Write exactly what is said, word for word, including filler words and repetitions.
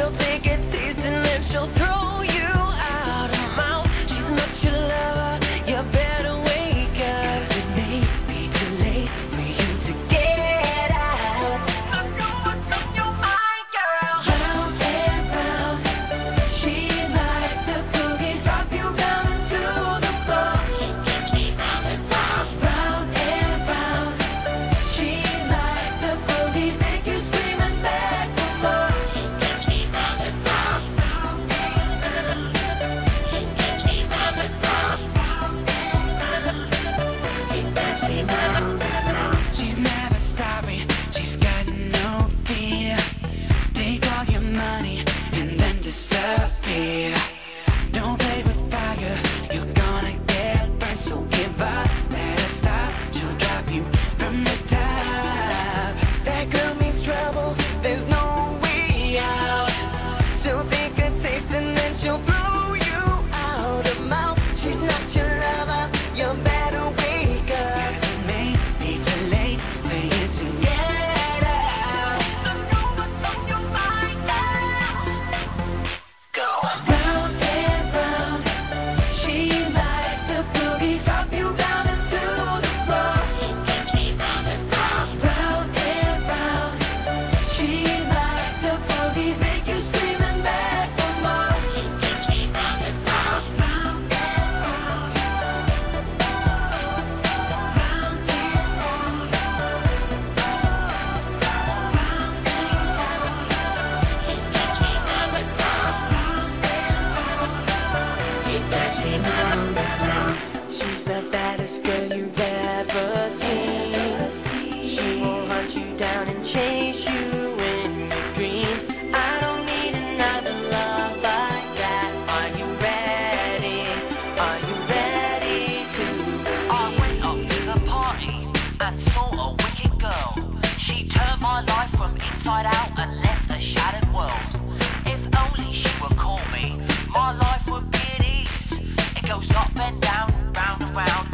She'll take a taste and then she'll throw you out her mouth. She's not your lover, you better wake up. Cause it may be too late for you to get out. I know what's on your mind, girl. Round and round, she likes to boogie, drop you down into the floor. Round and round, she likes to boogie, make you scream and beg for more. She's never sorry, she's got no fear. Take all your money and then disappear. Don't play with fire, you're gonna get burned. So give up, let her stop, she'll drop you from the top. That girl means trouble, there's no way out. She'll take a taste and then she'll throw you out her mouth. She's not your lover, you better wake up. Cause it may be too late for you to get out. I know what's on your mind now. Go round and round, she likes to boogie, drop you down into the floor. Round and round, she likes to boogie, make you scream and beg for more. Round and round, round and round, round and round, she's the baddest girl you've ever seen. She will hunt you down and chase you in your dreams. I don't need another love like that. Are you ready? Are you ready to? I went up to the party and saw a wicked girl. She turned my life from inside out and left a shattered world. If only she would call me, my life would be at ease. It goes up and down, round and round,